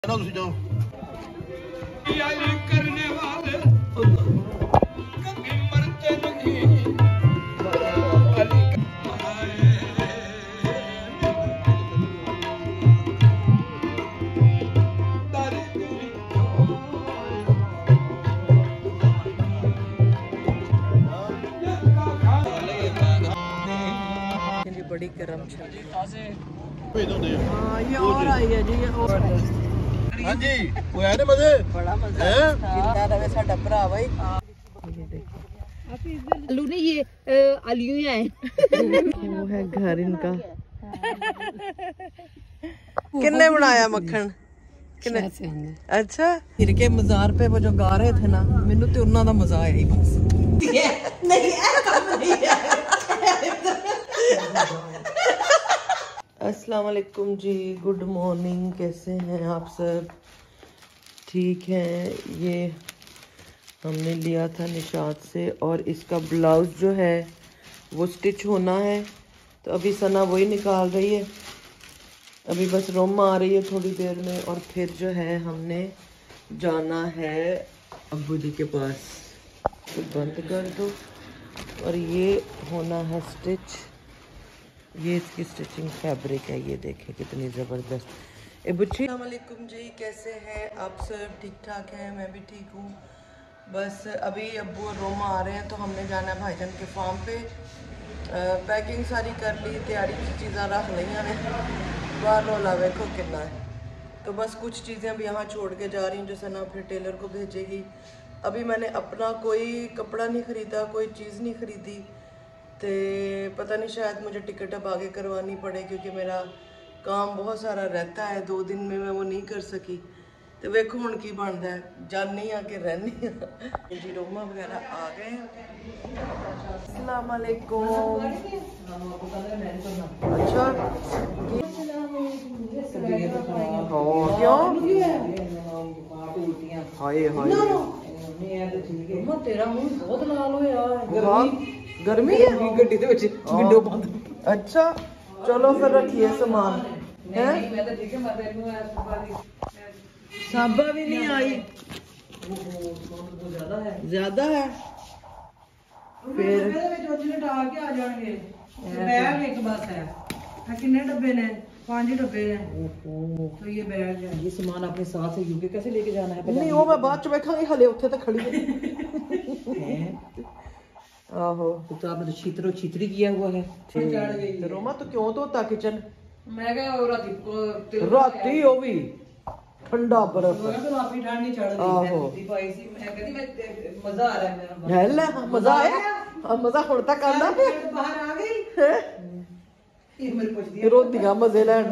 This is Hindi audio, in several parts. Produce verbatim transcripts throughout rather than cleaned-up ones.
करने वाले कभी मरते नहीं। बड़ी गर्म चल हाँ ये और आई है जी, ये और हाँ जी वो है ना मजे बड़ा मजा है जिंदा रहे साडा भरा भाई। आलू नहीं ये आलू ही है। वो है घर इनका। किन्ने बनाया मक्खन? किन्ने? अच्छा फिर के मजार पे वो जो गा रहे थे ना, मैनू तो उन्ना दा मजा आया ही बस। नहीं ऐ काम नहीं है। अस्सलाम वालेकुम जी, गुड मॉर्निंग। कैसे हैं आप सब? ठीक है। ये हमने लिया था निशात से और इसका ब्लाउज जो है वो स्टिच होना है, तो अभी सना वही निकाल रही है। अभी बस रोमा आ रही है थोड़ी देर में और फिर जो है हमने जाना है अब्बू जी के पास। तो बंद कर दो। और ये होना है स्टिच। ये इसकी स्टिचिंग फैब्रिक है, ये देखें कितनी ज़बरदस्त। ए बुच्ची अस्सलाम वालेकुम जी, कैसे हैं आप सब? ठीक ठाक हैं, मैं भी ठीक हूँ। बस अभी अब्बू और रोमा आ रहे हैं तो हमने जाना है भाईजान के फार्म पे। आ, पैकिंग सारी कर ली, तैयारी की चीज़ें रख ली ने, बाहर रोला देखो कितना है। तो बस कुछ चीज़ें अभी यहाँ छोड़ के जा रही हूँ जो सना फिर टेलर को भेजेगी। अभी मैंने अपना कोई कपड़ा नहीं ख़रीदा, कोई चीज़ नहीं ख़रीदी, तो पता नहीं शायद मुझे टिकट अब आगे करवानी पड़े क्योंकि मेरा काम बहुत सारा रहता है, दो दिन में मैं वो नहीं कर सकी। तो वेखो हुण की बनता है, जानी आ के रहनी जी। रोमा वगैरह आ गए। अस्सलाम वालेकुम। अच्छा क्यों? हाय हाय तेरा मुंह बहुत लाल होया है। गर्मी है गड्डी दे विच विंडो बंद। अच्छा चलो फिर रखिए सामान। हैं साबा भी नहीं आई, ज्यादा है फिर आ जाएंगे। बैग एक बस है, कितने डब्बे ने? पांच ही डब्बे हैं। तो ये बैग है, ये सामान अपने साथ है यूके कैसे लेके जाना है? नहीं वो मैं बाद च बैठांगी, हले उत्थे तो खड़ी है। आहो तो आपने तो छीतरो छीतरी किया हुआ है। तो रोमा तो क्यों धोता किचन? मैं क्या राती राती ओ भी ठंडा बर्फ काफी ठंड नहीं चढ़ रही है भाई सी। मैं कहती मैं मजा आ रहा है मेरा। है ले मजा आया, अब मजा हुण तक आंदा है। बाहर आ गई है ये मेरे पूछदी है रोटियां मजे लेन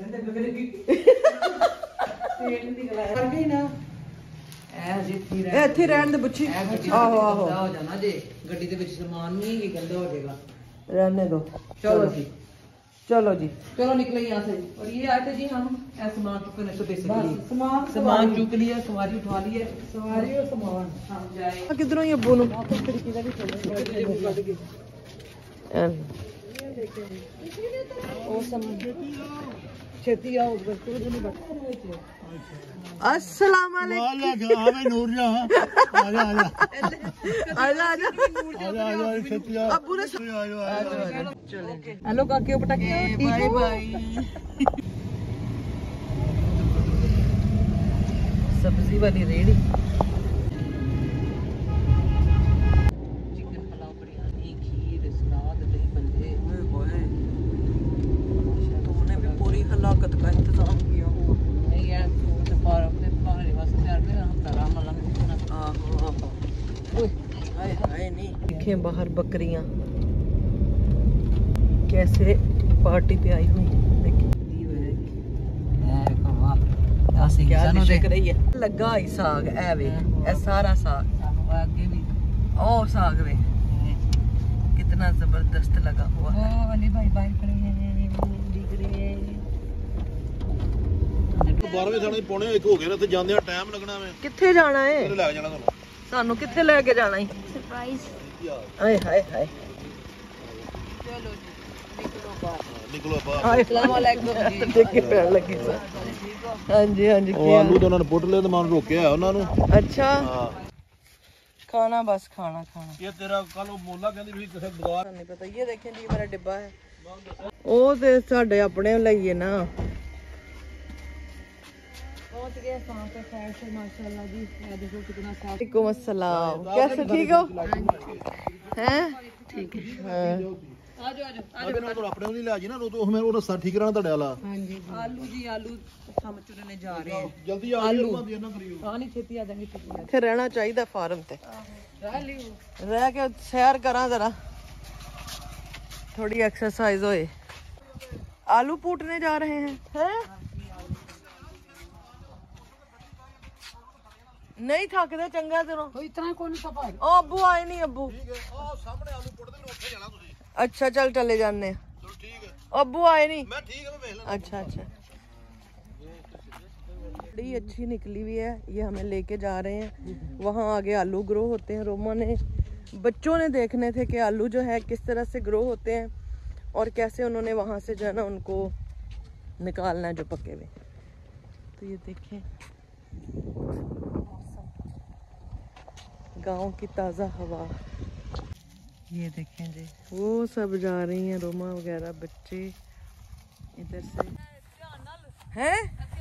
पेट निकला कर गई ना। ਇੱਥੇ ਰਹਿਣ ਦੇ ਬੱਚੀ। ਆਹੋ ਆਹੋ ਹੋ ਜਾਣਾ ਜੇ ਗੱਡੀ ਦੇ ਵਿੱਚ ਸਮਾਨ ਨਹੀਂ ਕਿ ਗੰਦਾ हो जाएगा, रहने दो। चलो जी चलो जी चलो निकले यहाँ से। और ये आए थे जी हम सामान चुकने से बेसिकली सामान सामान चुक लिया, सवारी उठा ली है, सवारी और सामान हम जाए किधरों ये बोलो छेती आओ। अस्सलाम वालेकुम। हेलो काके पटाके बाय बाय। सब्जी वाली रेडी चिकन पुलाव बिरयानी खीर सलाद दही बल्ले। तुमने भी पूरी हलाकत का इंतजाम किया हुआ। नहीं यार देखें बाहर बकरियां कैसे पार्टी पे आई हुई। देख रही है लगा ही साग ए वे ए सारा साग आगे भी ओ साग वे कितना जबरदस्त लगा हुआ है। अली भाई बाइक खड़ी है दिख रही है। बारहवें साढ़े पौने एक हो गए ना, जाने टाइम लगना है। किथे जाना है? ले जाना ਤੁਹਾਨੂੰ ਸਾਨੂੰ ਕਿੱਥੇ ਲੈ ਕੇ ਜਾਣਾ ਹੈ? सरप्राइज। Hi hi hi. चलो जी ਨਿਕਲੋ ਬਾਹਰ अस्सलाम वालेकुम जी देख के पैर लगी सर हाँ जी हाँ जी ਉਹ ਆਲੂ ਤਾਂ ਉਹਨਾਂ ਨੇ ਪੁੱਟ ਲਿਆ ਤੇ ਮੈਂ ਰੋਕਿਆ ਉਹਨਾਂ ਨੂੰ अच्छा ਹਾਂ खाना बस खाना खाना ਇਹ ਤੇਰਾ ਕੱਲ ਉਹ ਮੋਲਾ ਕਹਿੰਦੀ ਵੀ ਕਿਸੇ ਬਾਜ਼ਾਰ नहीं पता ये देखें जी मेरा डिब्बा है ਉਹ ਤੇ ਸਾਡੇ ਆਪਣੇ ਲਈਏ ਨਾ पहुंच गए वहां पे खैर से माशाल्लाह जी ये देखो कितना साफ वालेकुम अस्सलाम कैसे ठीक हो हैं ठीक है हाँ आ जाओ आ जाओ ਅਗਰ ਉਹ ਆਪਣੇ ਨੂੰ ਨਹੀਂ ਲਿਆ ਜੀ ਨਾ ਉਹ ਤੋਂ ਮੈਂ ਉਹ ਰਸਤਾ ਠੀਕ ਕਰਾਣਾ ਤੁਹਾਡੇ ਵਾਲਾ हां जी आलू जी आलू हम चुनने जा रहे हैं ਜਲਦੀ ਆ ਜਾਓ ਬੰਦ ਨਾ ਕਰਿਓ हां नहीं छेती आ जाएंगे छेती ਇੱਥੇ ਰਹਿਣਾ ਚਾਹੀਦਾ ਫਾਰਮ ਤੇ रह लियो ਰਹਿ ਕੇ ਸੈਰ ਕਰਾਂ ਜ਼ਰਾ थोड़ी एक्सरसाइज होए आलू पूटने जा रहे हैं हैं नहीं थकदे चंगा तेरों कोई इतना कौन सफा ओ अब्बू आए नहीं अब्बू ਠੀਕ ਹੈ ਉਹ ਸਾਹਮਣੇ ਆਲੂ ਪੁੱਟਦੇ ਨੇ ਉੱਥੇ ਜਾਣਾ ਤੁਸੀਂ अच्छा चल चले जाने ਚਲੋ ਠੀਕ ਹੈ अब्बू आए नहीं ਮੈਂ ਠੀਕ ਹੈ ਮੈਂ ਵੇਖ ਲੈਣਾ अच्छा अच्छा बड़ी अच्छी निकली हुई है ये हमें लेके जा रहे हैं वहाँ आगे आलू ग्रो होते हैं रोमा ने बच्चों ने देखने थे कि आलू जो है किस तरह से ग्रो होते हैं और कैसे उन्होंने वहाँ से जो है ना उनको निकालना है जो पके हुए तो ये देखें गांव की ताज़ा हवा ये देखें जी वो सब जा रही हैं रोमा वगैरह बच्चे इधर से हैं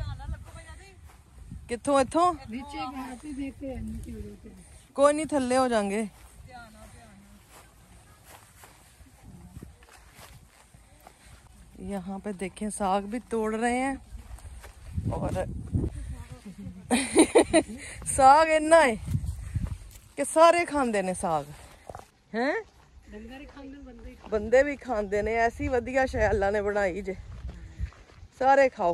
कित्थों इत्थों नीचे आते देखते हैं नीचे देखते हैं कोई नहीं थल्ले हो जाएंगे यहाँ पे देखें साग भी तोड़ रहे हैं और साग इन्ना है कि सारे खांदे ने साग हैं बंदे भी खांदे ने ऐसी वधिया शै अल्लाह ने बनाई जे सारे खाओ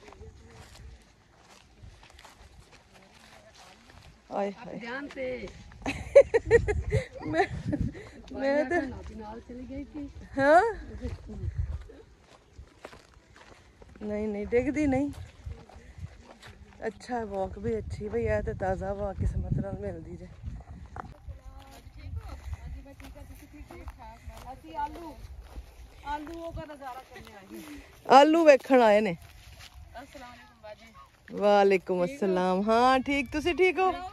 आए हाय ध्यान से मैं मैं तो नाल चली गई थी हाँ नहीं नहीं डिगदी नहीं अच्छा है वॉक भी अच्छी भई है तो ताज़ा हवा किस्मत नाल मिलदी जे आलू आलूओं का नजारा करने आई आलू वेखण आए ने अस्सलाम वालेकुम बाजी वालेकुम अस्सलाम हाँ ठीक तुसी ठीक हो ये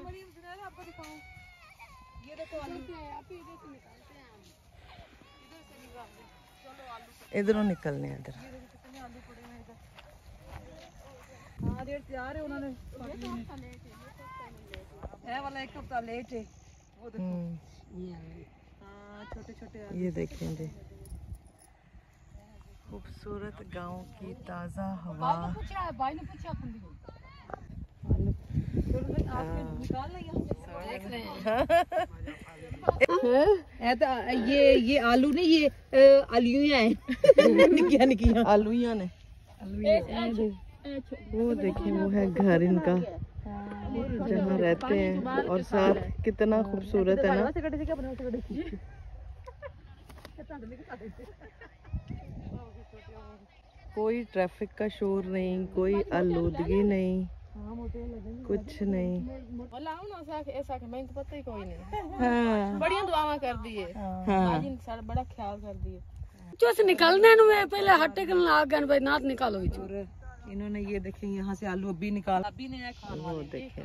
देखो आलू आप इधर से निकालते हैं हम इधर से निकालते हैं चलो आलू इधरों निकलने इधर कितने आलू पड़े हैं इधर हाँ डेढ़ तैयार है उन्होंने ये वाला एक हफ्ता लेट है वो देखो हाँ छोटे छोटे ये देखें जी खूबसूरत गांव की ताज़ा हवा पूछा है भाई ने पूछा अपन को आलू चलो फिर आप निकाल लेंगे देख रहे हैं ये तो ये ये आलू नहीं ये आलूयां हैं निकिया निकिया आलूया ने वो देखें वो है घर इनका जहाँ रहते हैं और साथ कितना खूबसूरत है ना कोई ट्रैफिक का शोर नहीं कोई आलूदगी नहीं कुछ नहीं हाँ बड़ियां दुआवां कर दिए हाँ आज सारा बड़ा ख्याल कर दिए चुस निकलने नु पहले हटे के आ गए भाई नाथ निकालो और इन्होंने ये देखे यहाँ से आलू अभी निकाल अभी ने खाना वो देखें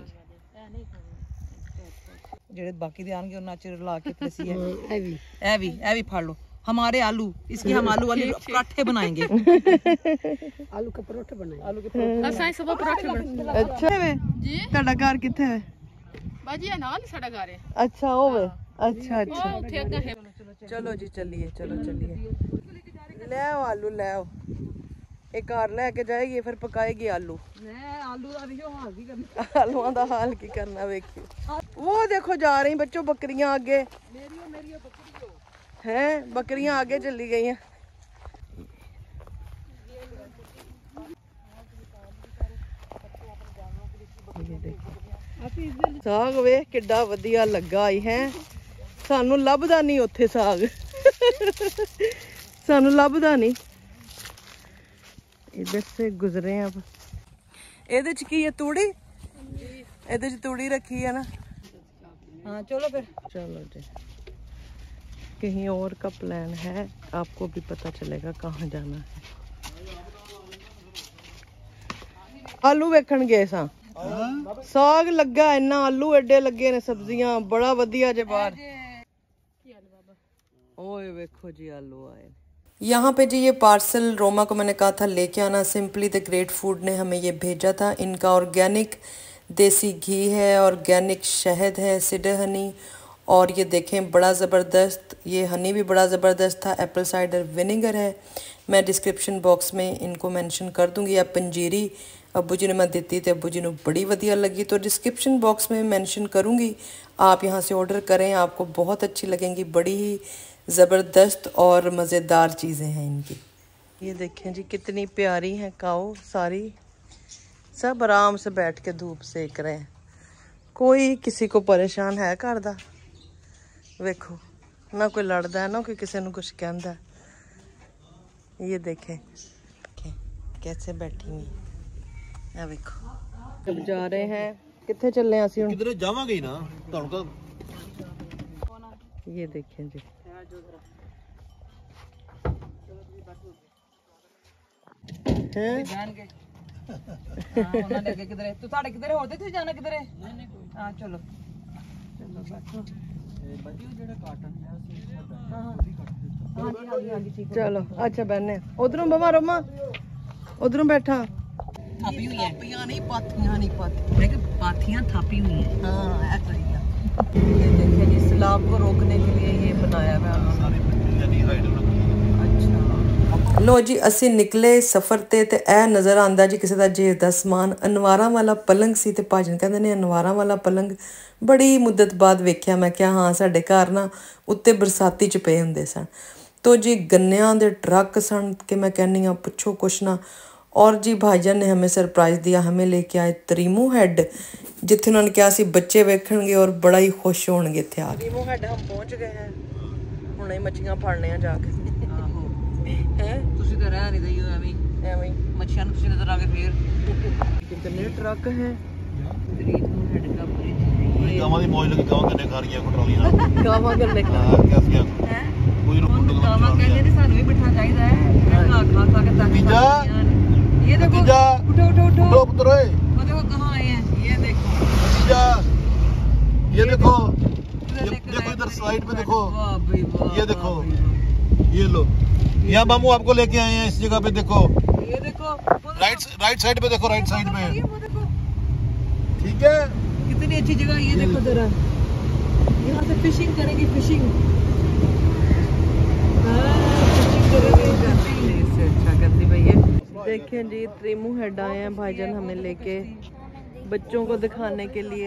जेड़े बाकी दे आनगे उन्ना चिर ला के पसी है ए भी ए भी ए भी फाड़ लो हमारे आलू इसके हम आलू वाले पराठे बनाएंगे आलू के पराठे बनाएंगे आलू के पराठे असां सब पराठे बनाएंगे अच्छा वे जी ਤੁਹਾਡਾ ਘਰ ਕਿੱਥੇ ਹੈ बाजी है नाल साडा घर है अच्छा होवे अच्छा अच्छा उठे अगा है चलो जी चलिए चलो चलिए ले आओ आलू ले आओ एक कार लेके जाएगी फिर पकाएगी आलू मैं आलू दा भी हाल की करना आलूआं दा हाल की करना वेखियो वो देखो जा रही बच्चों बकरियां आगे मेरियो मेरियो बकरियो हैं बकरियां आगे चली गई हैं साग वे किड्डा वधिया लगा ही है सानू लभदा नहीं उत्थे साग सानू लभदा नहीं इधर से गुजरे हैं अब ਇਹਦੇ ਚ ਕੀ ਹੈ ਤੂੜੀ ਇਹਦੇ ਚ ਤੂੜੀ ਰੱਖੀ ਹੈ ਨਾ हां चलो फिर चलो जी कहीं और का प्लान है, आपको भी पता चलेगा कहाँ जाना है। आलू वेखण गए सा, साग लगा इन्ना, आलू एडे लगे ने, सब्जियां बड़ा वधिया जे बाहर। ओए वेखो जी आलू आए। यहाँ पे जी ये पार्सल रोमा को मैंने कहा था लेके आना, सिंपली द ग्रेट फूड ने हमें ये भेजा था। इनका ऑर्गेनिक देसी घी है, ऑर्गेनिक शहद है, सिडर हनी, और ये देखें बड़ा ज़बरदस्त, ये हनी भी बड़ा ज़बरदस्त था। एप्पल साइडर विनेगर है, मैं डिस्क्रिप्शन बॉक्स में इनको मेंशन कर दूंगी। या पंजीरी अब्बू जी ने मैं दी तो अब्बू जी ने बड़ी वधिया लगी, तो डिस्क्रिप्शन बॉक्स में मेंशन करूंगी, आप यहाँ से ऑर्डर करें, आपको बहुत अच्छी लगेंगी। बड़ी ही ज़बरदस्त और मज़ेदार चीज़ें हैं इनकी। ये देखें जी कितनी प्यारी हैं काऊ, सारी सब आराम से बैठ के धूप सेक रहे हैं, कोई किसी को परेशान है घर दा। वेखो ना कोई लड़दा है ना कोई किसी को कुछ कहता है। ये देखें कैसे बैठी हुई है, वेखो। अब जा रहे हैं, कितने चले हैं असीं हुण? किधर जावांगे ना तुहानू का। ये देखें जी हैं जान के हां उन्होंने अगे किधर है, तू साडे किधर होते थे, जाना किधर है? हां चलो चलो बैठो। चलो अच्छा बहने उधरों बमा रोमा उधरों बैठा। थापी हुई है, थापियां नहीं पाथियां नहीं पाथियां, मैं कि पाथियां थापी हुई हैं। हाँ ऐसा ही है। ये देखिए जी सैलाब को रोकने के लिए ये बनाया हुआ है। लो जी ਅਸੀਂ ਨਿਕਲੇ ਸਫ਼ਰ ਤੇ ਤੇ ਇਹ ਨਜ਼ਰ ਆਂਦਾ ਜੀ ਕਿਸੇ ਦਾ ਜੇਬ ਦਾ ਸਮਾਨ। ਅਨਵਾਰਾਂ ਵਾਲਾ ਪਲੰਗ ਸੀ ਤੇ ਭਾਜਨ ਕਹਿੰਦੇ ਨੇ ਅਨਵਾਰਾਂ ਵਾਲਾ ਪਲੰਗ ਬੜੀ ਮੁੱਦਤ ਬਾਅਦ ਵੇਖਿਆ। ਮੈਂ ਕਿਹਾ ਹਾਂ ਸਾਡੇ ਘਰ ਨਾ ਉੱਤੇ ਬਰਸਾਤੀ ਚ ਪਏ ਹੁੰਦੇ ਸਨ। तो जी गन्नियां दे ट्रक सन कि मैं कहनी हाँ पुछो कुछ ना। और जी भाईजान ने हमें सरप्राइज दिया, हमें लेके आए तरीमू हैड, जिथे उन्होंने कहा सी बच्चे वेखणगे और बड़ा ही खुश होणगे इत्थे आ। तरीमू हैड हम पहुंच गए हैं, हुणे मच्छियां फड़ने आ जाके। ਆਹੋ हैं ਤੁਸੀਂ ਤਾਂ ਰਹਿ ਨਹੀਂ ਦਈ ਹੋ ਐਵੇਂ एवं ही ਮੱਛੀਆਂ ਨੂੰ ਤੁਸੀਂ ਨਜ਼ਰ ਆ ਕੇ ਫੇਰ कितने ट्रक हैं। ਗਰੀਬ ਨੂੰ ਹੈਡ ਦਾ ਬ੍ਰਿਜ गावां दी मौज लगी, गावां गन्ने खा रही है ट्रॉली गावां गन्ने खा हां कैसी ਹੈ कोई रुक रुक ਕਾਵਾ ਕਹਿੰਦੇ ਨੇ ਸਾਨੂੰ ਵੀ ਬਿਠਾ ਚਾਹੀਦਾ ਹੈ, ਖਾ ਖਾ ਖਾ ਕੇ ਤੱਕ तीजा ये देखो तीजा उठो उठो उठो उठो पुत्र ओए वो देखो कहाँ आए हैं, ये देखो तीजा ये देखो इधर ये देखो, देखो इधर साइड पे देखो वाह भाई वाह ये देखो ये लो यहाँ मामू आपको लेके आए हैं इस जगह पे देखो ये देखो राइट राइट साइड पे देखो राइट साइड में वो देखो ठीक है कितनी अच्छी जगह, ये देखो जरा यहाँ से फिशिंग करेंगे, फिशिंग इससे अच्छा करती भैया। देखें जी त्रिमू हेड आए हैं भाईजान हमें लेके बच्चों को दिखाने के लिए।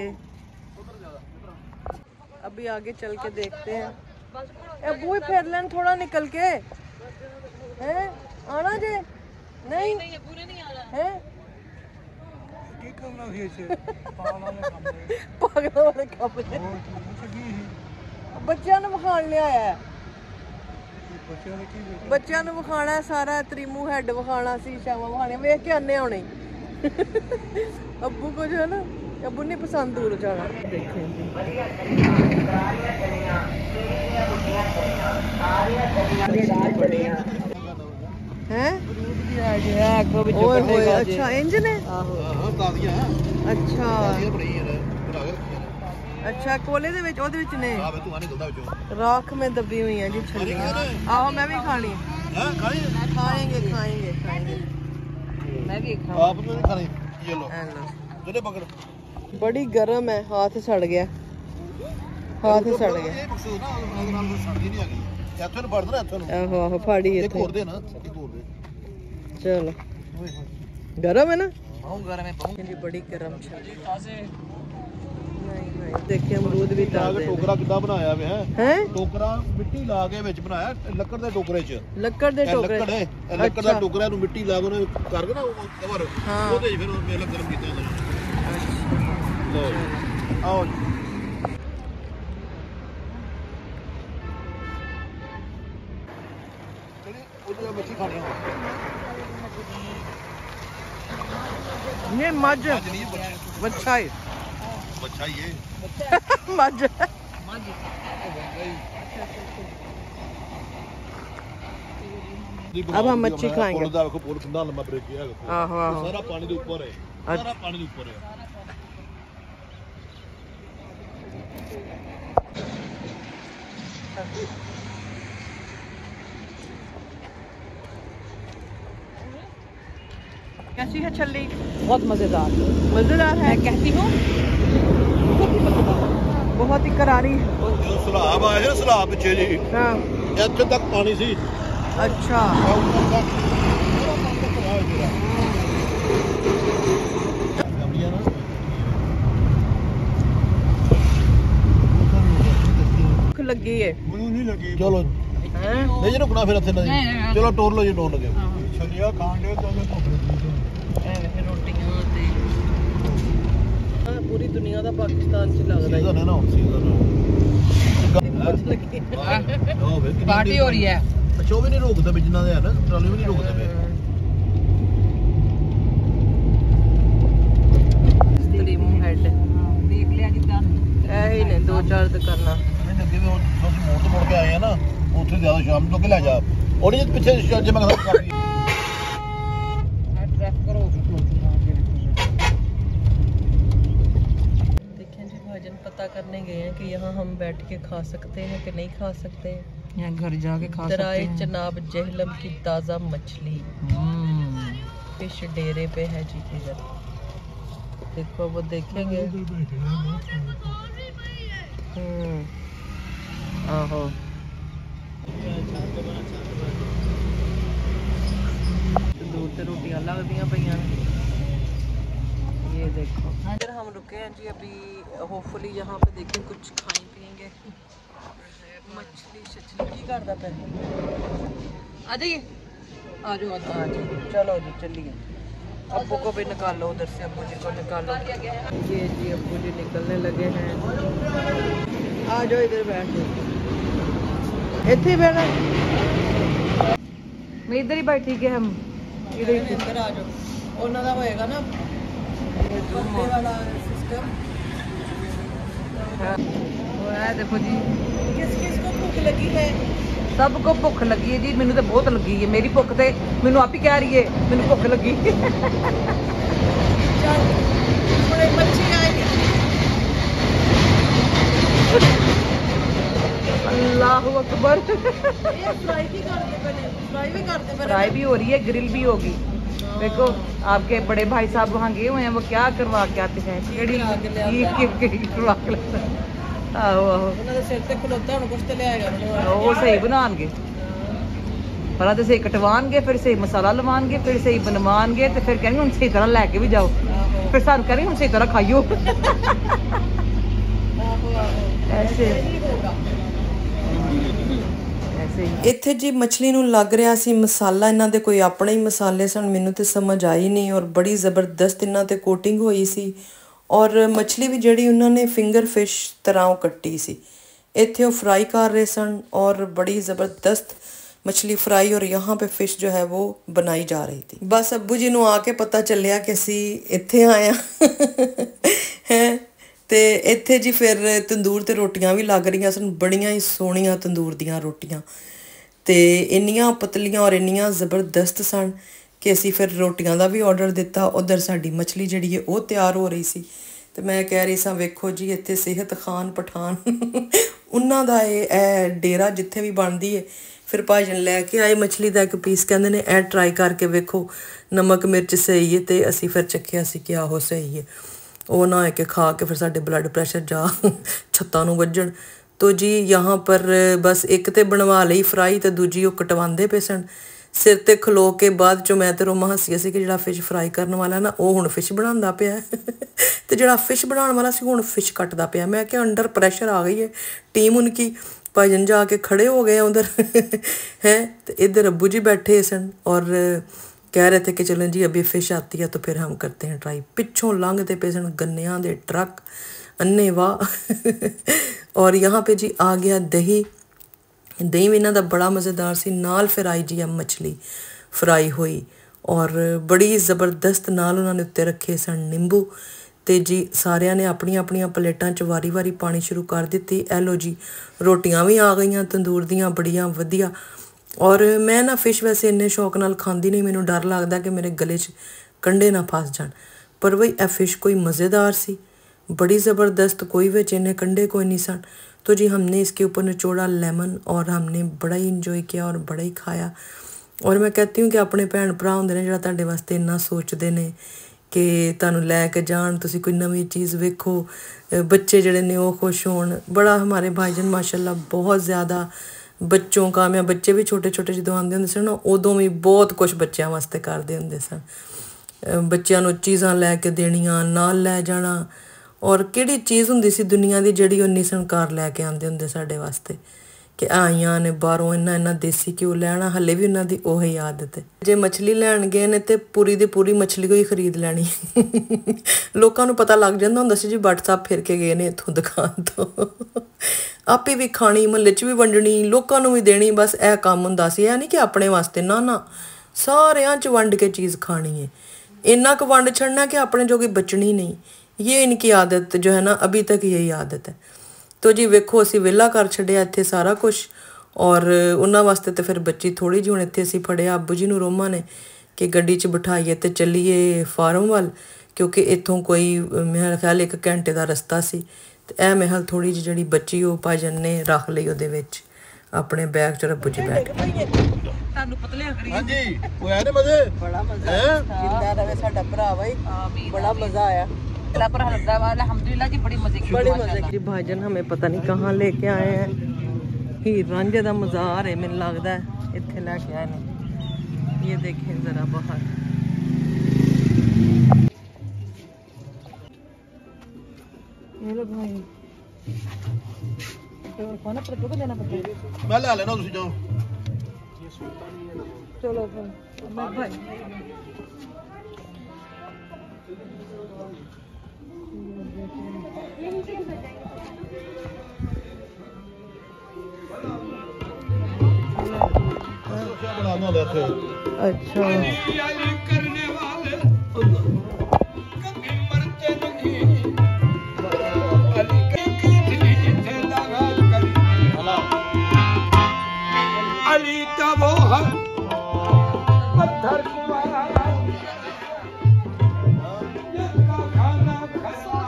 अभी आगे चल के देखते हैं। अब वो फिर लेन थोड़ा निकल के हैं आना जे नहीं पूरे नहीं आ रहा है पागलों वाले कपड़े बच्चों ने विखाण लिया है, बच्चों ने विखाना सारा त्रिमू हैड विखाना सी, शामा विखाने वेख के आने होने अब्बू को जो है ना अब्बू नहीं पसंद दूर जाना। देखें हैं ओए होए अच्छा इंजन है हां दादियां अच्छा ये बड़ी है बना के रखी है। अच्छा कोले दे विच ओदे विच ने हां बे तू आने दलदा विचों राख में दबी हुई है जी छलियां। आओ मैं भी खानी हां खानी खाएंगे खाएंगे खाएंगे मैं भी खाऊं। आपने नहीं खानी ये लो हेलो जल्दी पकड़ बड़ी गर्म है, हाथ सड़ गया हाथ सड़ गया। ये मकसद ना अगर नाल सड़दी नहीं आ गई ਇੱਥੋਂ ਨੂੰ ਫੜਦਾ ਇੱਥੋਂ ਨੂੰ आहो आहो फाड़ी ਇੱਕ इथे ਹੋਰ ਦੇ ਨਾ ਇੱਕ ਹੋਰ ਦੇ चलो ਓਏ ਹੋਏ गरम है ना बहुत गर्म है बहुत जी बड़ी गरम छली नहीं नहीं देखिए अमरूद भी डाल ਆਗੇ दे ਟੋਕਰਾ ਕਿੱਦਾਂ ਬਣਾਇਆ ਵੇ ਹੈ हैं ਟੋਕਰਾ ਮਿੱਟੀ ਲਾ ਕੇ ਵਿੱਚ ਬਣਾਇਆ ਲੱਕੜ ਦੇ ਟੋਕਰੇ 'ਚ लक्कड़ दे ਇਹ टोकरे ਲੱਕੜ ਹੈ ਇਹ ਲੱਕੜ ਦਾ ਟੋਕਰਾ ਨੂੰ ਮਿੱਟੀ ਲਾ ਕੇ ਉਹਨੇ ਕਰਕੇ ਨਾ ਉਹ ਕਵਰ ਹਾਂ। ਉਹਦੇ 'ਚ ਫਿਰ ਉਹ ਮੇਲਾ ਗਰਮ ਕੀਤਾ ਹੁੰਦਾ ਲੋ ਆਓ ਜੀ। ਜਿਹੜੀ ਉਹਦੀ ਮੱਛੀ ਖਾਣੀ ਹੋ ये मज ਅੱਜ ਨਹੀਂ ਬੱਚਾ बच्चा है ਬੱਚਾ ਹੀ ਹੈ मज माजी अब हम मच्छी खाएंगे। ਪੁੱਲ ਦਾ ਵੇਖੋ ਪੁੱਲ ਕਿੰਨਾ ਲੰਮਾ ਬ੍ਰਿਜ ਹੈ ਵੇਖੋ आहो आहो ਸਾਰਾ ਪਾਣੀ ਦੇ ਉੱਪਰ ਹੈ ਸਾਰਾ ਪਾਣੀ ਦੇ ਉੱਪਰ ਹੈ कैसी है छल्ली? बहुत मजेदार मजेदार है कहती हूँ बहुत ही करारी। ਜਦੋਂ ਸਲਾਬ ਆਇਆ ਸੀ ਸਲਾਬ ਪਿੱਛੇ ਜੀ हाँ ਇੱਥੇ ਤੱਕ ਪਾਣੀ ਸੀ अच्छा भूख लगी है ਚਲੋ हैं? ਨਹੀਂ ਜੀ ਰੁਕਣਾ ਫਿਰ ਇੱਥੇ ਨਾ ਜੀ ਚਲੋ ਟੋਰ ਲਓ ਜੀ ਟੋਰ ਲਗੇ ਛੱਲਿਆ ਖਾਣ ਦੇ ਤਾਂ ਮੈਂ ਭੁੱਖ ਲੱਗੀ रोटियां ते पूरी दुनिया दा पाकिस्तान च लगदा ਸੀਜ਼ਨ ਹੈ ਨਾ ਹੁਣ ਸੀਜ਼ਨ पार्टी हो रही है। ਅੱਛਾ ਉਹ ਵੀ ਨਹੀਂ ਰੋਕਦੇ ਵੀ ਜਿੰਨਾ ਦੇ ਹੈ ਨਾ ਟਰਾਲੀ ਵੀ ਨਹੀਂ ਰੋਕਦੇ ਵੇ स्ट्रीम हेड देख लिया जिद्दां ऐ ही ने दो चार दुकानां ਨਹੀਂ ਅੱਗੇ ਵੀ ਉਹ ਅਸੀਂ ਮੋੜ ਤੋਂ ਮੁੜ ਕੇ ਆਏ ਆ ਨਾ ਉੱਥੇ ਜ਼ਿਆਦਾ ਸ਼ਾਮ ਨੂੰ ਅੱਗੇ ਲੈ ਜਾ ਉਹਨੇ ਜਿੱਥੇ ਪਿੱਛੇ ਜੇ ਮੈਂ ਕਹਿੰਦਾ ਕਾਫੀ ट्रैक करो देखें जी भाजन पता करने गए हैं कि यहाँ हम बैठ के खा सकते हैं कि नहीं खा सकते हैं। यहाँ घर जाके खा सकते हैं। जनाब जहलम की ताज़ा मछली फिश डेरे पे है जी इधर देखो वो देखेंगे हम्म आहो दूर से रोटियां लगदियां पईयां ये देखो इधर हम रुके हैं जी अभी होपफुली यहाँ पे देखें कुछ खाएं पिएंगे मछली शछली की करदा पे आ जाइए आ जाओ आ जाओ चलो जी चलिए अब्बू को भी निकालो उधर से अब्बू जी को निकालो ये जी अब्बू जी निकलने लगे हैं आ जाओ इधर बैठ जाओ इतने ही बैठा मैं इधर ही बैठी के हम इधर इधर आ जाओ ਉਹਨਾਂ ਦਾ ਹੋਏਗਾ ਨਾ ਇਹ ਵਾਲਾ सिस्टम ਉਹ ਹੈ देखो जी किस किस को भूख लगी है सब को भूख लगी है जी ਮੈਨੂੰ ਤੇ ਬਹੁਤ ਲੱਗੀ ਹੈ ਮੇਰੀ ਭੁੱਖ ਤੇ ਮੈਨੂੰ ਆਪ ਹੀ ਕਹਿ ਰਹੀ ਹੈ ਮੈਨੂੰ ਭੁੱਖ ਲੱਗੀ ਚੱਲ ਬੜੇ ਮੱਛੀ ਆਏਗੀ अल्लाह अकबर ये फ्राई भी करते पहले फ्राई भी करते पहले फ्राई भी हो रही है ग्रिल भी होगी देखो आपके बड़े भाई साहब वहाँ गए हुए हैं वो क्या करवा के आते हैं केड़ी करवा के लाते आहो आहो उन्होंने सिर ते खलोता हुन कुछ ते ले आएगा वो सही बनाएंगे पहला तो सही कटवाएंगे फिर सही मसाला लवाएंगे फिर सही बनवाएंगे तो फिर कहेंगे हम सही तरह लेके भी जाओ फिर सानू कहेंगे हम सही तरह खाइयो ऐसे ਇੱਥੇ ਜੀ ਮਛਲੀ ਨੂੰ ਲੱਗ ਰਿਹਾ ਸੀ ਮਸਾਲਾ ਇਹਨਾਂ ਦੇ ਕੋਈ ਆਪਣੇ ਹੀ ਮਸਾਲੇ ਸਨ ਮੈਨੂੰ ਤੇ ਸਮਝ ਆਈ ਨਹੀਂ ਔਰ ਬੜੀ ਜ਼ਬਰਦਸਤ ਇਹਨਾਂ ਤੇ ਕੋਟਿੰਗ ਹੋਈ ਸੀ ਔਰ ਮਛਲੀ ਵੀ ਜਿਹੜੀ ਉਹਨਾਂ ਨੇ ਫਿੰਗਰ ਫਿਸ਼ ਤਰ੍ਹਾਂ ਉਹ ਕੱਟੀ ਸੀ ਇੱਥੇ ਉਹ ਫਰਾਈ ਕਰ ਰਹੇ ਸਨ ਔਰ ਬੜੀ ਜ਼ਬਰਦਸਤ मछली फ्राई और यहाँ पे फिश जो है वो बनाई जा रही थी बस अब्बू जी ਨੂੰ ਆ ਕੇ ਪਤਾ ਚੱਲਿਆ ਕਿ ਅਸੀਂ ਇੱਥੇ ਆਏ ਆ ਹੈ ਤੇ ਇੱਥੇ ਜੀ ਫਿਰ ਤੰਦੂਰ ਤੇ ਰੋਟੀਆਂ ਵੀ ਲੱਗ ਰਹੀਆਂ ਸਨ ਬੜੀਆਂ ਹੀ ਸੋਹਣੀਆਂ ਤੰਦੂਰ ਦੀਆਂ ਰੋਟੀਆਂ ਤੇ ਇੰਨੀਆਂ ਪਤਲੀਆਂ ਔਰ ਇੰਨੀਆਂ ਜ਼ਬਰਦਸਤ ਸਨ ਕਿ ਅਸੀਂ ਫਿਰ ਰੋਟੀਆਂ ਦਾ ਵੀ ਆਰਡਰ ਦਿੱਤਾ ਉਧਰ ਸਾਡੀ ਮੱਛਲੀ ਜਿਹੜੀ ਹੈ ਉਹ ਤਿਆਰ ਹੋ ਰਹੀ ਸੀ ਤੇ ਮੈਂ ਕਹਿ ਰਹੀ ਸਾਂ ਵੇਖੋ ਜੀ ਇੱਥੇ ਸਿਹਤ ਖਾਨ ਪਠਾਨ ਉਹਨਾਂ ਦਾ ਇਹ ਡੇਰਾ ਜਿੱਥੇ ਵੀ ਬਣਦੀ ਹੈ ਫਿਰ ਭਾਜਨ ਲੈ ਕੇ ਆਏ ਮੱਛਲੀ ਦਾ ਇੱਕ ਪੀਸ ਕਹਿੰਦੇ ਨੇ ਇਹ ਟਰਾਈ ਕਰਕੇ ਵੇਖੋ ਨਮਕ ਮਿਰਚ ਸਹੀ ਹੈ ਤੇ ਅਸੀਂ ਫਿਰ ਚੱਖਿਆ ਸੀ ਕਿ ਆਹੋ ਸਹੀ ਹੈ ਉਹ ਨਾ ਹੈ ਕਿ ਖਾ ਕੇ ਫਿਰ ਸਾਡੇ ਬਲੱਡ ਪ੍ਰੈਸ਼ਰ ਜਾ ਛੱਤਾਂ ਨੂੰ ਵੱਜਣ ਤੋ ਜੀ यहाँ पर बस ਇੱਕ ਤੇ ਬਣਵਾ ਲਈ ਫਰਾਈ ਤੇ ਦੂਜੀ ਉਹ ਕਟਵਾਉਂਦੇ ਪਏ ਸਨ ਸਿਰ ਤੇ ਖਲੋ ਕੇ ਬਾਅਦ ਚੋਂ ਮੈਂ ਤੇ ਰੋਮਾ ਹੱਸੀ ਸੀ ਕਿ ਜਿਹੜਾ ਫਿਸ਼ ਫਰਾਈ ਕਰਨ ਵਾਲਾ ਨਾ ਉਹ ਹੁਣ ਫਿਸ਼ ਬਣਾਉਂਦਾ ਪਿਆ ਤੇ ਜਿਹੜਾ ਫਿਸ਼ ਬਣਾਉਣ ਵਾਲਾ ਸੀ ਹੁਣ ਫਿਸ਼ ਕੱਟਦਾ ਪਿਆ ਮੈਂ ਕਿ ਅੰਡਰ ਪ੍ਰੈਸ਼ਰ ਆ ਗਈ ਹੈ ਟੀਮ उनकी भाजन जाके खड़े हो गए उधर हैं तो इधर अब्बू जी बैठे सन और कह रहे थे कि चलें जी अभी फिश आती है तो फिर हम करते हैं ट्राई पिछों लंघते पे सन गन्नियां दे ट्रक अन्ने वाह और यहाँ पे जी आ गया दही दही भी इन्हां दा बड़ा मज़ेदार सी नाल फिर आई जी मछली फ्राई हुई और बड़ी ज़बरदस्त नाल उन्होंने उत्ते रखे सन निंबू ਤੇ ਜੀ ਸਾਰਿਆਂ ਨੇ ਆਪਣੀਆਂ ਆਪਣੀਆਂ ਪਲੇਟਾਂ 'ਚ ਵਾਰੀ-ਵਾਰੀ ਪਾਣੀ ਸ਼ੁਰੂ ਕਰ ਦਿੱਤੀ ਐ ਲੋ ਜੀ ਰੋਟੀਆਂ ਵੀ ਆ ਗਈਆਂ ਤੰਦੂਰ ਦੀਆਂ ਬੜੀਆਂ ਵਧੀਆ और मैं ना ਫਿਸ਼ ਵੈਸੇ ਇੰਨੇ ਸ਼ੌਕ ਨਾਲ ਖਾਂਦੀ ਨਹੀਂ, ਮੈਨੂੰ ਡਰ ਲੱਗਦਾ ਕਿ ਮੇਰੇ ਗਲੇ 'ਚ ਕੰਡੇ ਨਾ ਫਸ ਜਾਣ। पर वही ए फ़िश कोई मज़ेदार सी, बड़ी ज़बरदस्त, कोई विच इन्हें कंडे कोई नहीं सन। तो जी हमने इसके ऊपर निचोड़ा लेमन और हमने बड़ा ही इंजॉय किया और बड़ा ही खाया। और मैं कहती हूँ कि अपने भैन भरा होंदे ने जिहड़ा तुहाडे वास्ते इन्ना सोचते ने कि तुहानूं लैके जाण, तुसीं कोई नवीं चीज़ वेखो, बच्चे जिहड़े ने वो खुश होण। बड़ा हमारे भाईजान माशाल्लाह बहुत ज़्यादा बच्चों का, मैं बच्चे भी छोटे छोटे जो आते होंगे सन उदों भी बहुत कुछ बच्चों वास्ते करते होंगे सन। बच्चों को चीज़ां लैके देनियां, नाल लै जाना, और किहड़ी चीज़ हुंदी सी दुनिया की जिहड़ी ओह निसन घर लैके आंदे हुंदे साडे वास्ते कि आईयां ने बाहरों इन्ना इन्ना देसी घ्यो लैना, हले भी उन्हां दी ओही आदत है। जे मछली लैण गए ने ते पूरी दी पूरी मछली को ही खरीद लैनी। लोकां नूं पता लग जांदा हुंदा सी जी WhatsApp फिर के गए ने इत्थों दुकान तो आपे भी खानी, महल्ले च भी वंडनी, लोकां नूं भी देनी, बस यह काम हुंदा सी। यह नहीं कि अपने वास्ते, ना ना, सारियां च वंड के चीज़ खानी है। इन्ना क वंड छड़ना कि अपने जोगी बचनी नहीं, ये इनकी आदत जो है ना अभी तक यही आदत है। तो जी वेखो असी वेला कर छड़िया इत्थे सारा कुछ, और उन्हां वास्ते तो फिर बच्ची थोड़ी जी हुण इत्थे असी फड़िया अब्बू जी नूं रोमा ने कि गड्डी च बिठाइए ते चलीए फार्म वाल, क्योंकि इत्थों कोई मेरे ख्याल एक घंटे का रस्ता सी। ते ऐ मेरे थोड़ी जी जिहड़ी बच्ची वो भाजन ने रख लई उहदे विच अपने बैग च रब्बू च बैठ गई। ਤੁਹਾਨੂੰ ਪਤਲਿਆਂ ਕਰੀ हाँ जी वो है ना मजे बड़ा मजा आया, जिंदा रहे साडा भरा भाई, बड़ा मजा आया। अल्लाह पर हल्दा वाला अल्हम्दुलिल्लाह जी, बड़ी मजे की बड़ी मजे की। भाईजान हमें पता नहीं कहाँ लेके आए हैं, हीर रांझे दा मज़ार है मैंने लगता है, इत्थे लेके आए ने। ये देखें जरा बाहर, ये लो भाई, तो खाना पर तो देना पड़ता है। मैं ला लेना तुसी जाओ। चलो भाई, मैं भाई बना दो लेते। अच्छा अली करने वाले कभी मरते नहीं, अली के जिथे लगा करी, अली का वो है पत्थर कुआरा, जिसका खाना खाया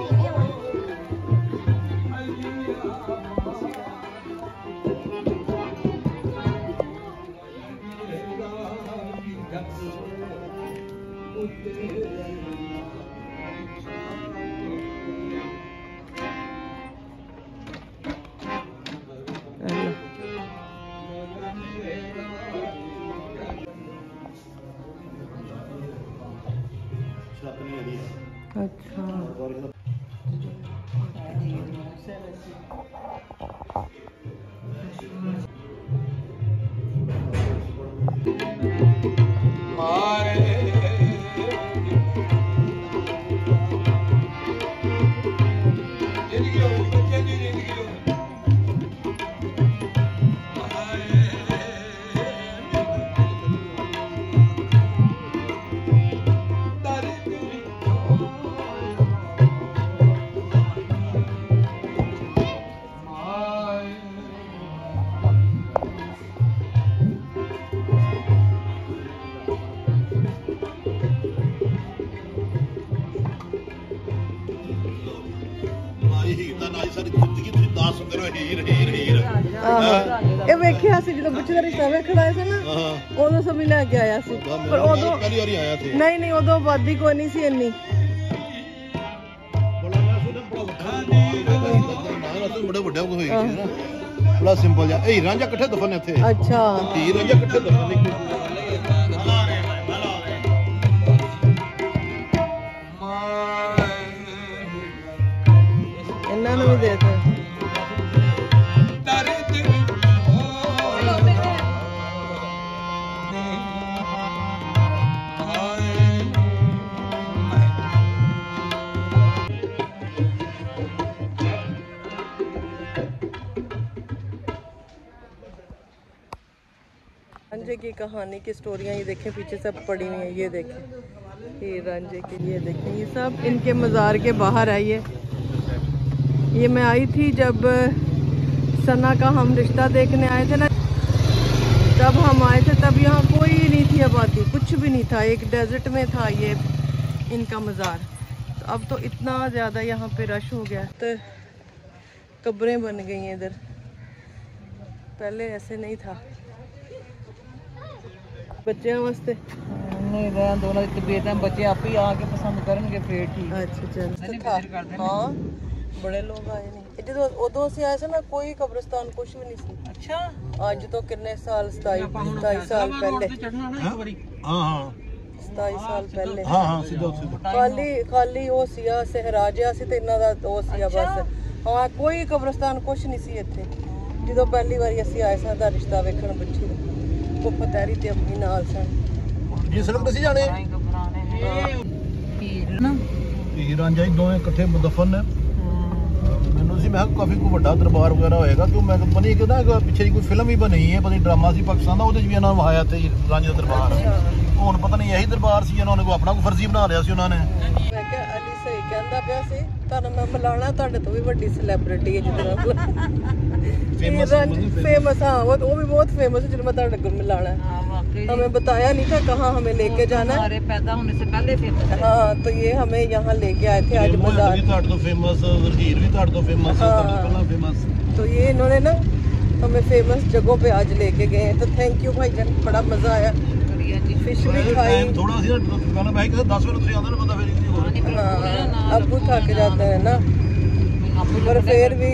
अच्छा ਇਹ ਵੇਖਿਆ ਸੀ ਜਦੋਂ ਬੱਚੇ ਦਾ ਰਿਸ਼ਤਾ ਵੇਖਣ ਆਏ ਸੀ ਨਾ, ਉਦੋਂ ਸਭ ਲੈ ਕੇ ਆਇਆ ਸੀ, ਪਰ ਉਦੋਂ पहली बार आया थे। ਨਹੀਂ ਨਹੀਂ ਉਦੋਂ ਆਬਾਦੀ ਕੋਈ ਨਹੀਂ ਸੀ ਇੰਨੀ। बड़े बड़े होई ना, बड़ा सिंपल जा। ए रांझा इकट्ठे दफन है इथे। अच्छा धी रांझा इकट्ठे दफन है। ਇਹਨਾਂ ਨੂੰ ਵੀ ਦੇ ਦੇ। रांझे की कहानी की स्टोरियाँ ये देखें पीछे सब पड़ी हुई हैं, ये देखें हीर रांझे की, ये देखें ये सब इनके मज़ार के बाहर है। ये ये मैं आई थी जब सना का हम रिश्ता देखने आए थे ना, जब हम आए थे तब यहाँ कोई नहीं थी आबादी, कुछ भी नहीं था, एक डेजर्ट में था ये इनका मज़ार। तो अब तो इतना ज़्यादा यहाँ पे रश हो गया, तो कब्रें बन गई हैं इधर, पहले ऐसे नहीं था। बच्चों वास्ते नहीं रहन दो ना, तबीयत है, बच्चे आप ही आके पसंद करेंगे फिर ठीक। अच्छा चल हाँ, बड़े लोग आए नहीं जो उदों से आए थे ना, कोई कब्रिस्तान कुछ भी नहीं सी। अच्छा अज तो किन्ने साल सताई सताई साल पहले सताई साल पहले खाली खाली वो सिया सहरा जिहा सी ते इन्हां दा वो सिया बस। हाँ कोई कब्रिस्तान कुछ नहीं सी इत्थे। जो पहली बारी असीं आए सा दा रिश्ता वेखण बच्ची दा, वो फतैरी ते अम्मी नाल सन। ये सड़क नहीं जाने पीर ना पीर रांझा दोवें इकट्ठे मुदफन ने। ਮੈਨੂੰ ਸੀ ਮੈਂ ਕਾਫੀ ਕੋਈ ਵੱਡਾ ਦਰਬਾਰ ਵਗੈਰਾ ਹੋਏਗਾ, ਕਿਉਂ ਮੈਂ ਪਤਾ ਨਹੀਂ ਕਿ ਨਾ ਪਿੱਛੇ ਦੀ ਕੋਈ ਫਿਲਮ ਹੀ ਬਣੀ ਹੈ, ਪਤਾ ਨਹੀਂ ਡਰਾਮਾ ਸੀ ਪਾਕਿਸਤਾਨ ਦਾ, ਉਹਦੇ 'ਚ ਵੀ ਇਹਨਾਂ ਨੂੰ ਵਹਾਇਆ ਤੇ ਰਾਂਝੇ ਦਾ ਦਰਬਾਰ। ਹੁਣ ਪਤਾ ਨਹੀਂ ਇਹੀ ਦਰਬਾਰ ਸੀ, ਇਹਨਾਂ ਨੇ ਕੋਈ ਆਪਣਾ ਕੋਈ ਫਰਜ਼ੀ ਬਣਾ ਲਿਆ ਸੀ ਉਹਨਾਂ ਨੇ। ਮੈਂ ਕਿਹਾ ਅਲੀ ਸਹੀ ਕਹਿੰਦਾ ਪਿਆ ਸੀ, ਤੁਹਾਨੂੰ ਮੈਂ ਮਿਲਾਉਣਾ ਤੁਹਾਡੇ ਤੋਂ ਵੀ ਵੱਡੀ ਸੈਲੀਬ੍ਰਿਟੀ ਹੈ ਜਿਹਦੇ फेमस फेमस। हाँ वो वो भी बहुत फेमस है, जिन्हें मैं ਤੁਹਾਡੇ को मिलाना है। हमें बताया नहीं था कहाँ हमें लेके जाना है, हमारे पैदा होने से पहले फेमस है। हाँ तो ये हमें यहाँ लेके आए थे आज बाजार। तो फेमस वजीर भी तो फेमस फेमस। तो ये इन्होंने ना हमें फेमस जगहों पे आज लेके गए हैं, तो थैंक यू भाईजान, बड़ा मजा आया। फिश भी खाई थोड़ा सी ना भाई दस मिनट से आंदा ना बंदा फिर। हाँ अबू थक जाते हैं ना, पर फिर भी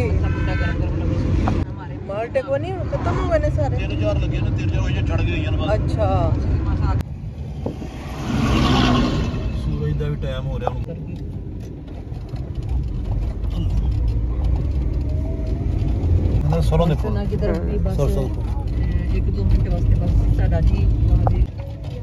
माल्टे को नहीं खत्म हुए ने सारे। तीन चार लगे ने, तीन चार होई छड़ गई बस। अच्छा सूरज दा भी टाइम हो रहा है। ना सोलो देखो ना की तरफ भी बस सो सो एक दो मिनट वास्ते बस साडा जी वहां जी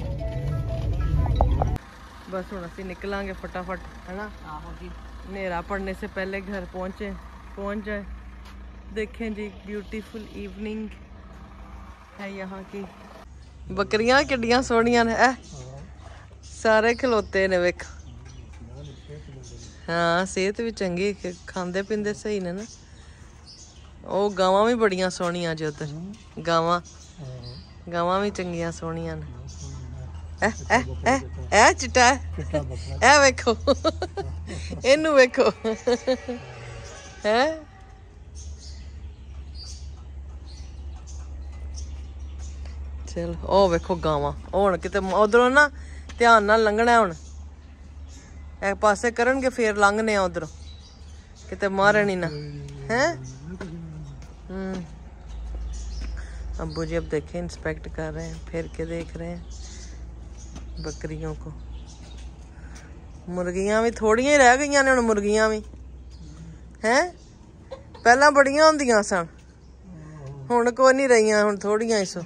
बस हुण असीं निकलांगे फटाफट, है ना। आहो जी नेरा पड़ने से पहले घर पहुंचे पहुंच जाए। देखें जी ब्यूटीफुल इवनिंग है यहाँ की। बकरियां किड्डियां सोहणियां ने, ऐ सारे खलोते ने वेख। हाँ सेहत भी चंगी, खांदे पींदे सही ने ना। ओ गावां भी बड़ियां सोहणियां जी उधर, गावां गावां भी चंगियां सोहणियां ने। ए ए ए ए चिट्टा ए वेखो इनू वेखो है। चलो ओ वेखो गावां, हुण किते उधरों ना ध्यान नाल लंघना हुण, एक पासे करनगे फिर लंघने आ उधरों, किते मारन ही ना हैं। हम्म अब्बू जी अब देखे इंस्पेक्ट कर रहे हैं, फिर के देख रहे हैं बकरियों को। मुर्गियां भी थोड़ियां ही रह गई ने हुण, मुर्गियां भी हैं पहला बड़ियां होंदियां सन, हुण कोई नहीं रहियां, हुण थोड़ियां ही सो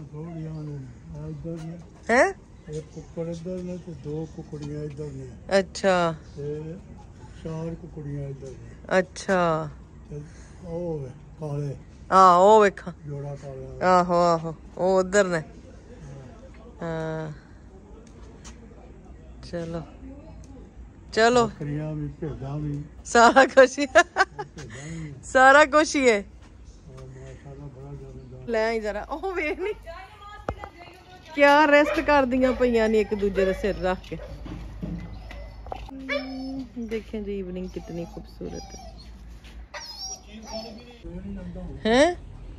हैं। एक कुक्कड़ इधर ने ते दो कुकड़ियां इधर ने। अच्छा ते चार कुकड़ियां इधर ने। अच्छा ते ओ वे काले आ ओ वेखा जोड़ा काला। आहो आहो ओ उधर ने। हाँ चलो चलो बकरियां भी भेड़ां भी सारा कुछ ही सारा कुछ ही है। माशाल्लाह बड़ा ज्यादा। ले आई जरा ओ वेख नी क्या रेस्ट कर दियां पईयां ने एक दूजे दे सिर रख के। देखें जी इवनिंग कितनी खूबसूरत है हैं।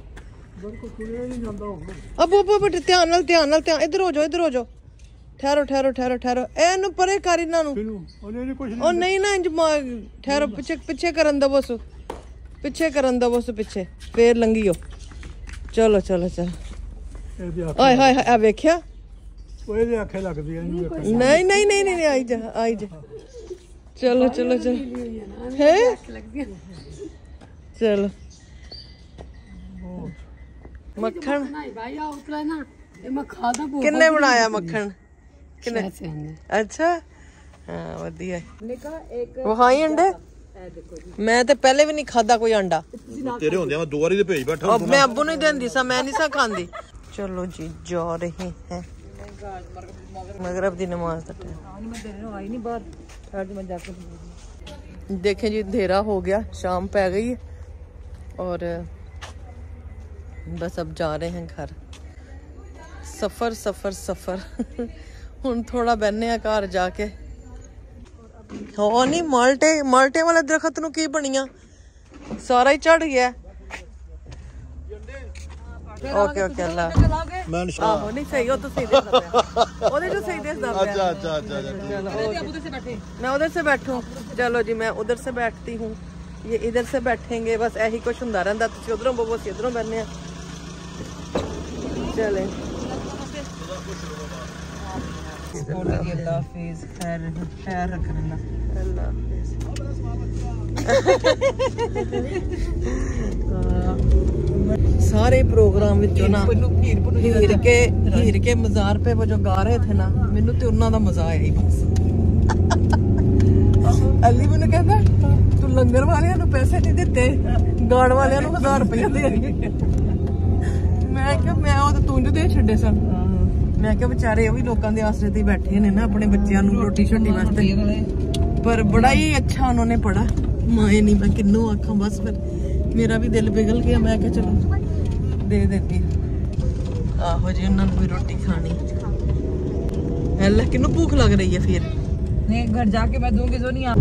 अब अब अब ध्यान नाल ध्यान नाल ध्यान, इधर हो जाओ इधर हो जाओ, ठहरो ठहरो ठहरो ठहरो एनू परे कर इन्हां नू। ओ नहीं ना इंज ठहरो, पिछे पिछे करन दो बस, पिछे करन दो बस, पिछे फिर लंघियो। चलो चलो चलो हाय हाय हाय वेख्या ओए आखे लगदी है। नहीं नहीं नहीं नहीं आई जा आई जा। चलो चलो चलो है चलो। मक्खन किन्ने बनाया मक्खन किन्ने? अच्छा हाँ वधिया। वहाई अंडे मैं ते पहले भी नहीं खादा कोई अंडा। तेरे होंदे मैं दो बारी ते भेज बैठा। अब मैं अब्बू नहीं देंदी सा, मैं नहीं सा खांदी। चलो जी जा रहे हैं मगरिब दी नमाज का टाइम। देखें जी अंधेरा हो गया, शाम पै गई है और बस अब जा रहे हैं घर। सफर सफर सफर हुण थोड़ा बहने आ घर जाके। हाँ नहीं माल्टे माल्टे वाले दरखत नूं की बनिया सारा ही झड़ गया। ओके ओके अल्लाह मैं आहो नहीं सही हो तो सही दसदा पिया ओदे जो सही दसदा पिया। अच्छा अच्छा अच्छा चलो मैं उधर से बैठूं। चलो जी मैं उधर से बैठती हूँ, ये इधर से बैठेंगे, बस यही कुछ हुंदा रहंदा। तुसीं उधरों बवो असीं इधरों बैठने आ। चले अल्लाह हाफिज़, खैर खैर रखना अल्लाह हाफिज़। सारे प्रोग्राम विचों ना हीर के हीर के मज़ार पे वो जो गा रहे थे ना, मैनू ते उन्हां दा मजा आया ही बस। अली मैनू कहंदा तू लंगर वालियां नू पैसे नहीं दिते, गाण वालियां नू हजार रुपया दे। मैं क्या मैं वो तूं जो दे छड्डे सन। मैं क्या बेचारे वो भी लोगों के आसरे ते बैठे ने ना अपने बच्चों नू रोटी शोटी वास्ते, पर बड़ा ही अच्छा उन्होंने पढ़ा। माए नहीं मैं किन्नू आखा, बस फिर मेरा भी दिल पिघल गया। मैं क्या चलो दे देती आहो जी उन्होंने कोई रोटी खानी। अल्लाह किन्नू भूख लग रही है फिर नहीं घर जाके मैं दूंगी जो नहीं आप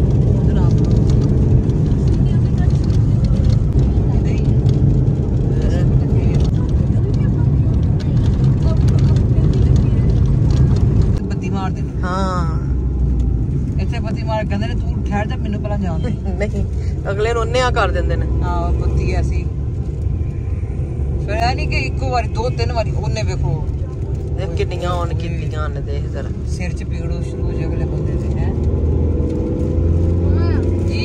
बत्ती मार देनी। हाँ इतने बत्ती मार कहते ने तू ठहर जा मैनू पहला जान दे। नहीं अगले रोने आ कर देंदे ने। हाँ बत्ती ऐसी फिर है नहीं कि इको बारी दो तीन बारी उन्हें देखो किन्नियां ऑन कीतियां ने देख जरा सिर च पीड़ शुरू हो जाए अगले बंदे दे हैं जी।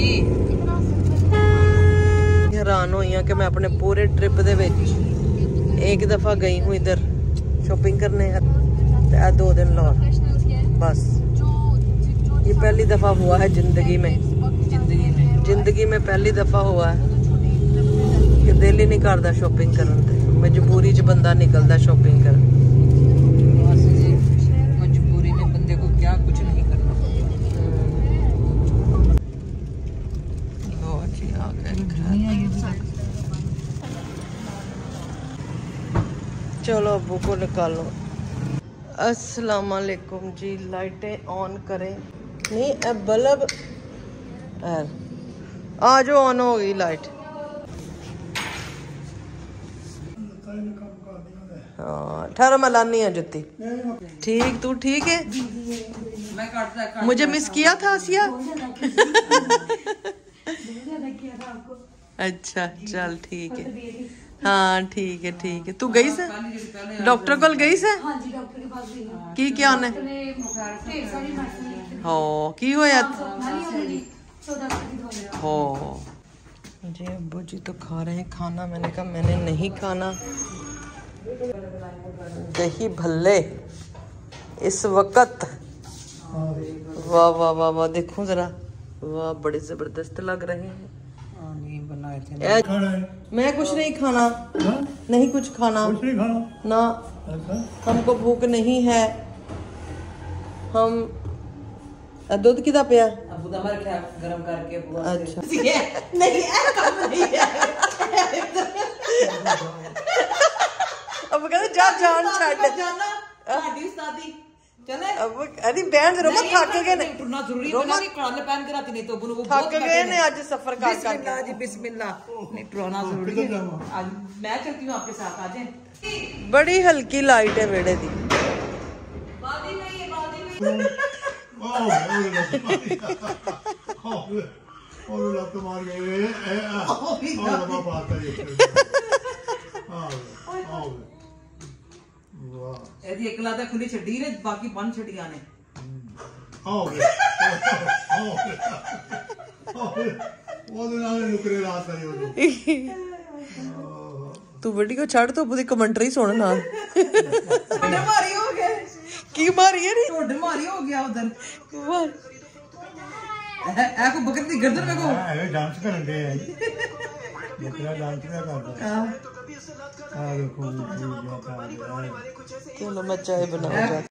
हैरान हुई कि मैं अपने पूरे ट्रिप दे विच एक दफा गई हूँ इधर शॉपिंग करने, तो दो दिन लाहौर बस। ये पहली दफा हुआ है जिंदगी में जिंदगी में जिंदगी में पहली दफा हुआ है कि दिल ही नहीं करता शॉपिंग करन ते, मजबूरी च बंदा निकलदा शॉपिंग करन। बस जी मजबूरी में बंदे को क्या कुछ नहीं करना। लो जी आ गए। चलो अबू को निकालो। अस्सलाम वालेकुम जी। लाइटें ऑन करें नहीं अब बल्ब आ जो ऑन हो गई लाइट। हाँ ठहरो मैं लानी है जुत्ती। ठीक तू ठीक है? मैं काटता काट मुझे मिस किया था आसिया। अच्छा चल ठीक है। हाँ ठीक है ठीक है। तू गई से डॉक्टर को गई से? हाँ जी डॉक्टर के पास गई हूँ। की क्या ने ढेर सारी मेडिसिन हो की होया चौदह हो जी। अब्बू जी तो खा रहे हैं खाना, मैंने कहा मैंने नहीं खाना। दही भल्ले इस वक्त वाह वाह वाह वाह देखो जरा वाह बड़े जबरदस्त लग रहे हैं। बनाए थे ए, मैं कुछ नहीं खाना। हाँ? नहीं कुछ खाना कुछ नहीं खाना। ना अच्छा हमको भूख नहीं है। हम दूध किदा पिया अबू दा मर क्या गरम करके बुआ अच्छा नहीं ऐ काम नहीं है। अब कहते जा जान छड़ जाना साडी उस्तादी चले अब अरे बहन जरा मत थक गए ने टुरना जरूरी है ना कि कड़ाले पहन के राती नहीं तो अबू को थक गए ने आज सफर कर कर बिस्मिल्लाह जी बिस्मिल्लाह नहीं टुरना जरूरी है। आज मैं चलती हूं आपके साथ आ जाए। बड़ी हल्की लाइट है बेड़े दी। बादी नहीं है बादी नहीं और लत मार गए ए आ और बात है। हां हां वाह ਇਹਦੀ ਇੱਕ ਲਾਦਾ ਖੁੱਲੀ ਛੱਡੀ ਨੇ ਬਾਕੀ ਪੰਜ ਛੱਡੀਆਂ ਨੇ। ਆਓਗੇ ਆਓਗੇ ਉਹਦੇ ਨਾਲ ਨੁਕਰੇ ਰਾਤ ਆਈ ਉਹ तू वीडियो छड़ तो बुदी कमेंटरी सुन ना। ਢੋਡੇ ਮਾਰੀ ਹੋ ਗਏ की मारी है नी ਢੋਡੇ ਮਾਰੀ ਹੋ ਗਿਆ ਉਧਰ ਇਹ ਕੋ ਬਕਰ ਦੀ ਗਰਦਨ में को ਇਹ ਡਾਂਸ ਕਰਨ ਦੇ ਆ ਬਕਰਾ ਡਾਂਸ ਕਰਦਾ ਆ ਦੇਖੋ चलो मैं चाय बनाऊंगा।